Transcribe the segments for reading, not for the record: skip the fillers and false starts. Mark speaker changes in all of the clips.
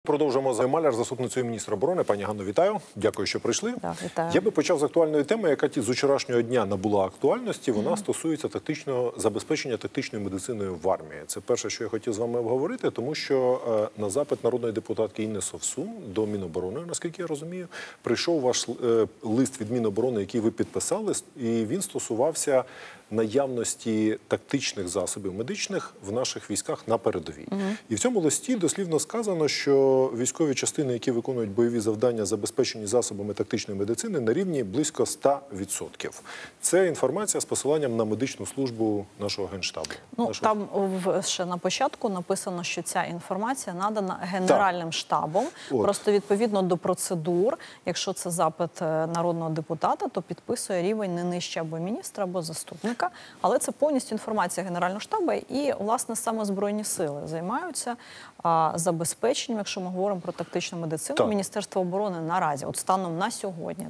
Speaker 1: Продовжуємо з Маляр, заступницею міністра оборони. Пані Ганно, вітаю. Дякую, що прийшли.
Speaker 2: Так, вітаю.
Speaker 1: Я би почав з актуальної теми, яка з вчорашнього дня набула актуальності. Вона стосується тактичного забезпечення тактичною медициною в армії. Це перше, що я хотів з вами обговорити, тому що на запит народної депутатки Інни Совсун до Міноборони, наскільки я розумію, прийшов ваш лист від Міноборони, який ви підписали, і він стосувався наявності тактичних засобів медичних в наших військах на передовій. І в цьому листі дослівно сказано, що військові частини, які виконують бойові завдання, забезпечені засобами тактичної медицини, на рівні близько 100%. Це інформація з посиланням на медичну службу нашого Генштабу.
Speaker 2: Там ще на початку написано, що ця інформація надана Генеральним штабом. Просто відповідно до процедур, якщо це запит народного депутата, то підписує рівень не нижче або міністра, або заступника. Але це повністю інформація Генерального штабу, і, власне, саме Збройні сили займаються забезпеченням, якщо ми говоримо про тактичну медицину. Міністерство оборони наразі, от станом на сьогодні,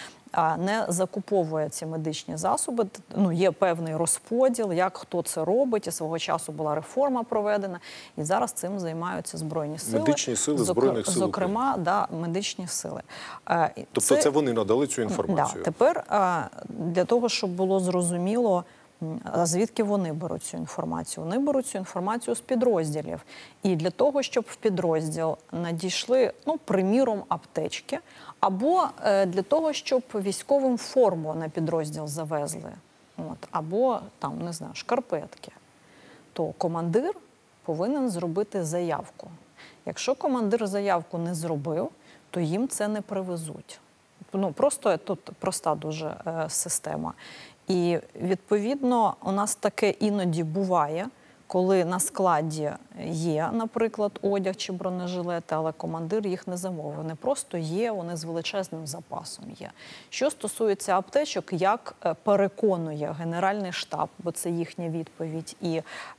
Speaker 2: не закуповує ці медичні засоби. Є певний розподіл, як хто це робить, і свого часу була реформа проведена, і зараз цим займаються Збройні сили.
Speaker 1: Медичні сили Збройних сил.
Speaker 2: Зокрема, медичні сили.
Speaker 1: Тобто це вони надали цю інформацію?
Speaker 2: Тепер для того, щоб було зрозуміло, звідки вони беруть цю інформацію? Вони беруть цю інформацію з підрозділів. І для того, щоб в підрозділ надійшли, приміром, аптечки, або для того, щоб військовим форму на підрозділ завезли, або, не знаю, шкарпетки, то командир повинен зробити заявку. Якщо командир заявку не зробив, то їм це не привезуть. Просто тут проста дуже система. І, відповідно, у нас таке іноді буває, коли на складі є, наприклад, одяг чи бронежилети, але командир їх не замовив. Вони просто є, вони з величезним запасом є. Що стосується аптечок, як переконує Генеральний штаб, бо це їхня відповідь, і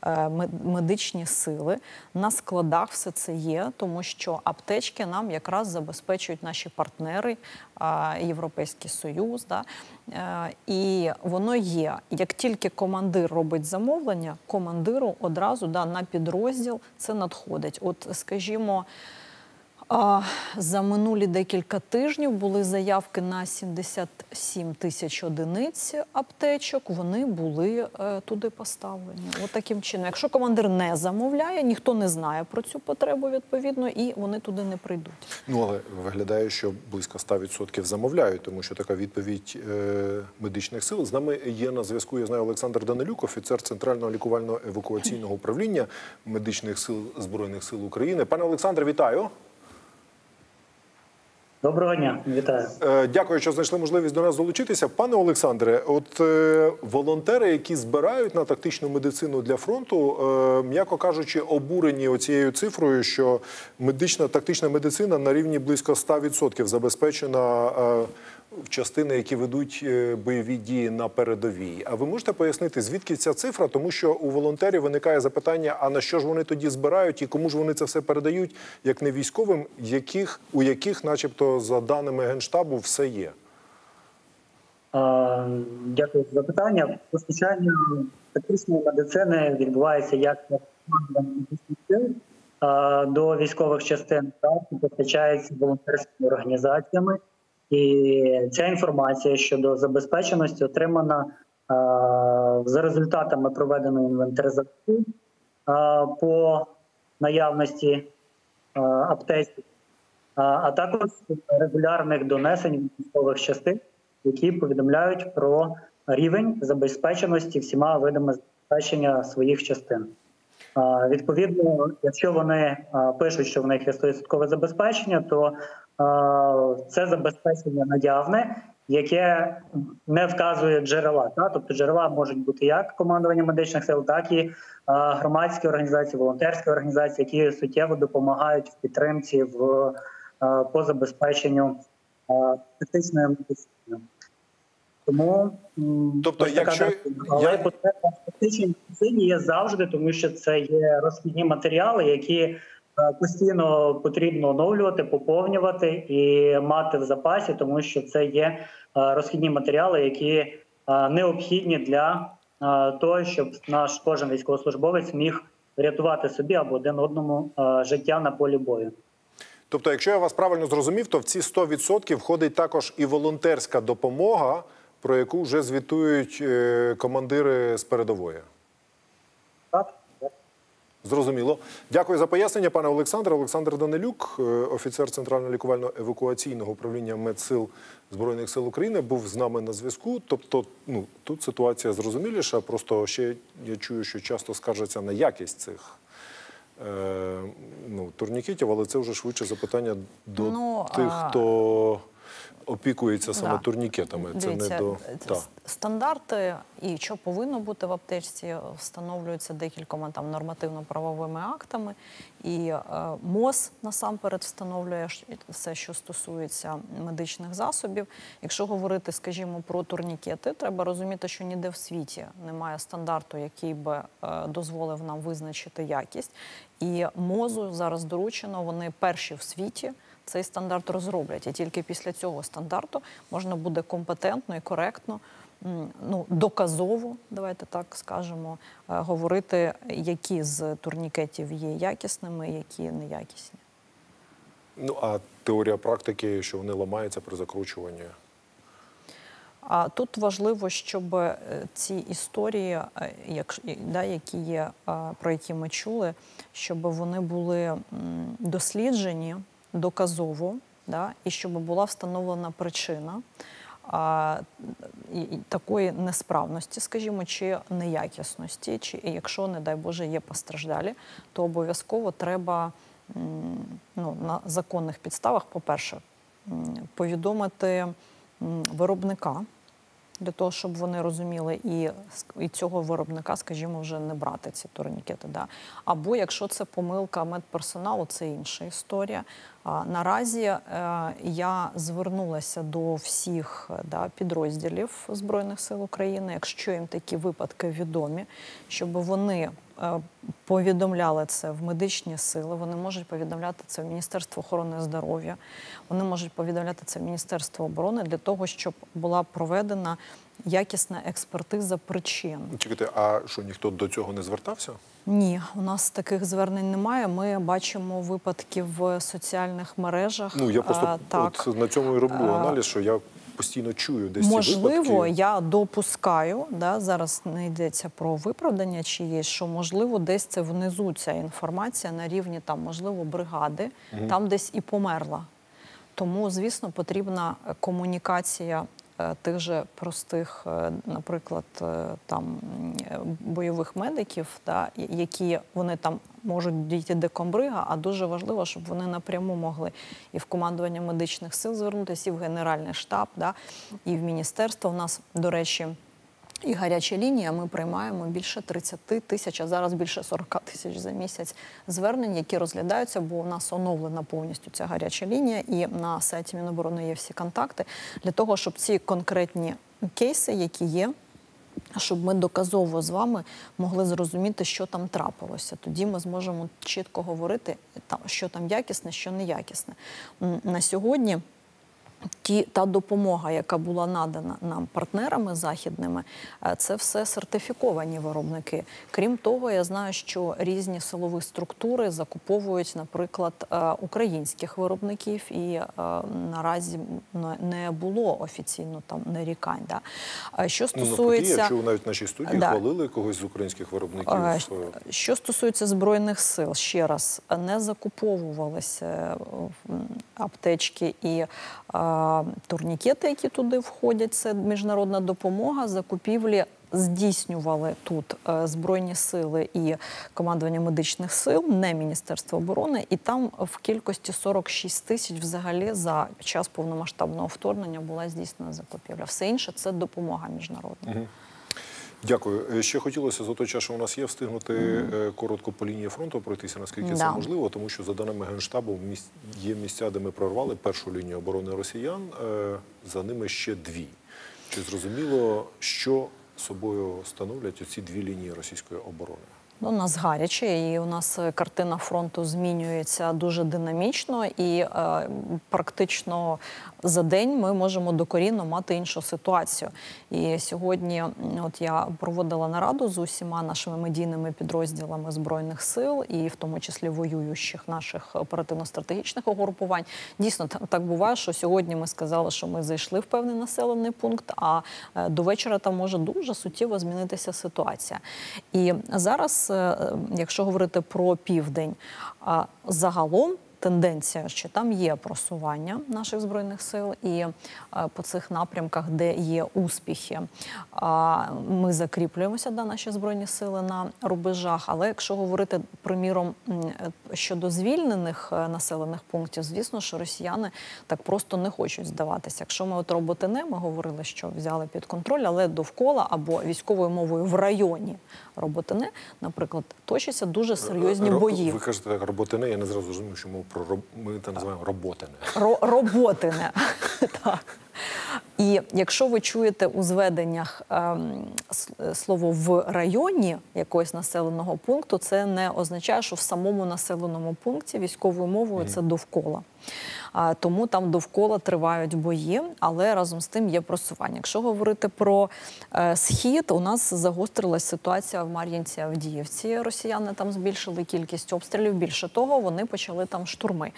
Speaker 2: медичні сили, на складах все це є, тому що аптечки нам якраз забезпечують наші партнери, Європейський Союз, і воно є. Як тільки командир робить замовлення, командиру одразу на підрозділ це надходить. От, скажімо, за минулі декілька тижнів були заявки на 77 тисяч одиниць аптечок, вони були туди поставлені. От таким чином. Якщо командир не замовляє, ніхто не знає про цю потребу, відповідно, і вони туди не прийдуть.
Speaker 1: Але виглядає, що близько 100% замовляють, тому що така відповідь медичних сил. З нами є на зв'язку, я знаю, Олександр Данилюк, офіцер Центрального лікувально-евакуаційного управління медичних сил Збройних сил України. Пане Олександре, вітаю.
Speaker 3: Доброго дня, вітаю.
Speaker 1: Дякую, що знайшли можливість до нас долучитися. Пане Олександре, от волонтери, які збирають на тактичну медицину для фронту, м'яко кажучи, обурені оцією цифрою, що тактична медицина на рівні близько 100% забезпечена в частини, які ведуть бойові дії на передовій. А ви можете пояснити, звідки ця цифра? Тому що у волонтерів виникає запитання, а на що ж вони тоді збирають і кому ж вони це все передають, як не військовим, у яких, начебто, за даними Генштабу, все є?
Speaker 3: Дякую за запитання. Постачання тактичної медицини відбувається як медичних сил до військових частин, так і постачається волонтерськими організаціями. І ця інформація щодо забезпеченості отримана за результатами проведеної інвентаризації по наявності аптечок, а також регулярних донесень військових частин, які повідомляють про рівень забезпеченості всіма видами забезпечення своїх частин. Відповідно, якщо вони пишуть, що в них є 100% забезпечення, то це забезпечення наявне, яке не вказує джерела. Тобто джерела можуть бути як командування медичних сил, так і громадські організації, волонтерські організації, які суттєво допомагають в підтримці по забезпеченню тактичної медицини. Тому але потреба в тактичній медицині є завжди, тому що це є розхідні матеріали, які постійно потрібно оновлювати, поповнювати і мати в запасі, тому що це є розхідні матеріали, які необхідні для того, щоб наш кожен військовослужбовець міг врятувати собі або один одному життя на полі бою.
Speaker 1: Тобто, якщо я вас правильно зрозумів, то в ці 100% входить також і волонтерська допомога, про яку вже звітують командири з передової.
Speaker 3: Так.
Speaker 1: Зрозуміло. Дякую за пояснення, пане Олександре. Олександр Данилюк, офіцер Центрального лікувально-евакуаційного управління Медсил Збройних сил України, був з нами на зв'язку. Тобто, тут ситуація зрозуміліша, просто ще я чую, що часто скаржаться на якість цих турнікетів, але це вже швидше запитання до тих, хто опікується саме турнікетами.
Speaker 2: Дивіться, стандарти і що повинно бути в аптечці встановлюються декількома нормативно-правовими актами. І МОЗ насамперед встановлює все, що стосується медичних засобів. Якщо говорити, скажімо, про турнікети, треба розуміти, що ніде в світі немає стандарту, який би дозволив нам визначити якість. І МОЗу зараз доручено, вони перші в світі цей стандарт розроблять. І тільки після цього стандарту можна буде компетентно і коректно, доказово, давайте так скажемо, говорити, які з турнікетів є якісними, які неякісні.
Speaker 1: А теорія практики, що вони ламаються при закручуванні?
Speaker 2: А тут важливо, щоб ці історії, які є, про які ми чули, щоб вони були досліджені доказово, і щоб була встановлена причина такої несправності, скажімо, чи неякісності, чи якщо, не дай Боже, є постраждалі, то обов'язково треба на законних підставах, по-перше, повідомити виробника, для того, щоб вони розуміли, і цього виробника, скажімо, вже не брати ці турнікети. Або якщо це помилка медперсоналу, це інша історія. Наразі я звернулася до всіх підрозділів Збройних сил України, якщо їм такі випадки відомі, щоб вони повідомляли це в медичні сили, вони можуть повідомляти це в Міністерство охорони здоров'я, вони можуть повідомляти це в Міністерство оборони для того, щоб була проведена якісна експертиза причин.
Speaker 1: Чекайте, а що, ніхто до цього не звертався?
Speaker 2: Ні, у нас таких звернень немає. Ми бачимо випадки в соціальних мережах.
Speaker 1: Я просто от на цьому і роблю аналіз, що я постійно чую десь ці випадки.
Speaker 2: Можливо, я допускаю, зараз не йдеться про виправдання чиєсь, що, можливо, десь це внизу ця інформація на рівні, можливо, бригади, там десь і померла. Тому, звісно, потрібна комунікація тих же простих, наприклад, бойових медиків, які вони можуть дійти до комбрига, а дуже важливо, щоб вони напряму могли і в командування медичних сил звернутися, і в Генеральний штаб, і в міністерство. У нас, до речі, і гаряча лінія, ми приймаємо більше 30 тисяч, а зараз більше 40 тисяч за місяць звернень, які розглядаються, бо у нас оновлена повністю ця гаряча лінія, і на сайті Міноборони є всі контакти, для того, щоб ці конкретні кейси, які є, щоб ми доказово з вами могли зрозуміти, що там трапилося. Тоді ми зможемо чітко говорити, що там якісне, що неякісне. На сьогодні та допомога, яка була надана нам партнерами західними, це все сертифіковані виробники. Крім того, я знаю, що різні силові структури закуповують, наприклад, українських виробників, і наразі не було офіційно нарікань. Що стосується...
Speaker 1: Я чув, навіть в нашій студії хвалили когось з українських виробників.
Speaker 2: Що стосується Збройних сил, ще раз, не закуповувалися аптечки і турнікети, які туди входять, це міжнародна допомога, закупівлі здійснювали тут Збройні сили і командування медичних сил, не Міністерство оборони, і там в кількості 46 тисяч взагалі за час повномасштабного вторгнення була здійснена закупівля. Все інше – це допомога міжнародна.
Speaker 1: Дякую. Ще хотілося за той час, що у нас є, встигнути коротко по лінії фронту пройтися, наскільки це можливо, тому що, за даними Генштабу, є місця, де ми прорвали першу лінію оборони росіян, за ними ще дві. Чи зрозуміло, що собою становлять оці дві лінії російської оборони?
Speaker 2: У нас гаряче, і у нас картина фронту змінюється дуже динамічно, і практично за день ми можемо докорінно мати іншу ситуацію. І сьогодні от я проводила нараду з усіма нашими медійними підрозділами Збройних сил, і в тому числі воюючих наших оперативно-стратегічних угрупувань. Дійсно, так буває, що сьогодні ми сказали, що ми зайшли в певний населений пункт, а до вечора там може дуже суттєво змінитися ситуація. І зараз, якщо говорити про південь, загалом тенденція, що там є просування наших Збройних сил, і по цих напрямках, де є успіхи, ми закріплюємося, наші Збройні сили на рубежах. Але якщо говорити, приміром, щодо звільнених населених пунктів, звісно, що росіяни так просто не хочуть здаватися. Якщо ми от Роботине, ми говорили, що взяли під контроль, але довкола або військовою мовою в районі Роботине, наприклад, точаться дуже серйозні бої.
Speaker 1: Ви кажете так, Роботине, я не зразу розумію, що ми це називаємо Роботине.
Speaker 2: Роботине, так. І якщо ви чуєте у зведеннях слово «в районі» якогось населеного пункту, це не означає, що в самому населеному пункті військовою мовою це довкола. Тому там довкола тривають бої, але разом з тим є просування. Якщо говорити про Схід, у нас загострилась ситуація в Мар'їнці, Авдіївці. Росіяни там збільшили кількість обстрілів. Більше того, вони почали там штурми.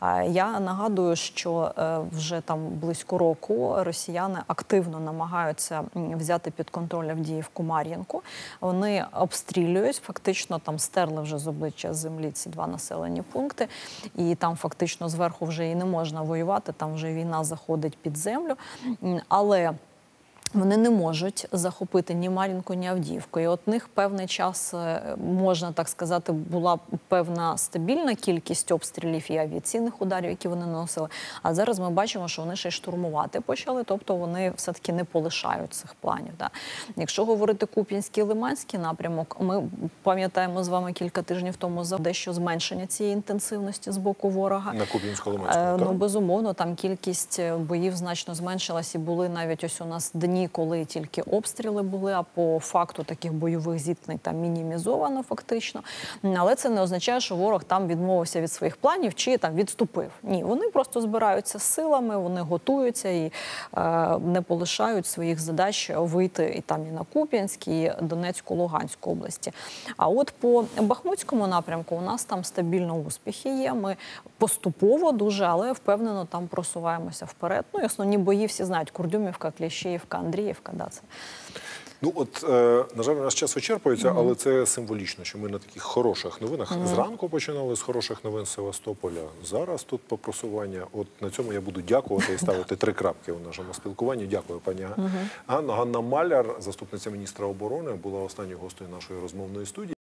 Speaker 2: Я нагадую, що вже там близько року росіяни активно намагаються взяти під контроль Авдіївку, Мар'їнку. Вони обстрілюють, фактично там стерли вже з обличчя землі ці два населені пункти. І там фактично зверху вже і не можна воювати, там вже війна заходить під землю. Але вони не можуть захопити ні Мар'їнку, ні Авдіївку. І от них певний час, можна так сказати, була певна стабільна кількість обстрілів і авіаційних ударів, які вони наносили. А зараз ми бачимо, що вони ще й штурмувати почали, тобто вони все-таки не полишають цих планів. Да. Якщо говорити Куп'янський, Лиманський напрямок, ми пам'ятаємо з вами кілька тижнів тому за дещо зменшення цієї інтенсивності з боку ворога.
Speaker 1: На Куп'янсько-Лиманському, так?
Speaker 2: Безумовно, там кількість боїв значно зменшилась, і були навіть ось у нас дні, коли тільки обстріли були, а по факту таких бойових зіткнень там мінімізовано фактично. Але це не означає, що ворог там відмовився від своїх планів чи там відступив. Ні, вони просто збираються силами, вони готуються і не полишають своїх задач вийти і там і на Куп'янськ, і Донецьку, Луганську області. А от по Бахмутському напрямку у нас там стабільно успіхи є. Ми поступово дуже, але впевнено там просуваємося вперед. Ну і основні бої всі знають: Курдюмівка, Кліщіївка, Андріївка. Да, це.
Speaker 1: Ну от, на жаль, наш час вичерпується, але це символічно, що ми на таких хороших новинах. Зранку починали з хороших новин з Севастополя. Зараз тут по просування. От на цьому я буду дякувати і ставити 3 крапки у нашому спілкуванні. Дякую, пані Ганна. Ганна Маляр, заступниця міністра оборони, була останньою гостею нашої розмовної студії.